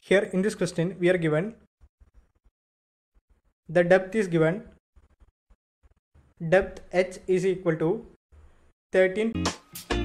Here in this question we are given the depth is given. Depth h is equal to 13